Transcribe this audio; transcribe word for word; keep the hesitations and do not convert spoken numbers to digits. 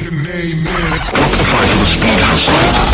your name in. Qualify for the speed hustle.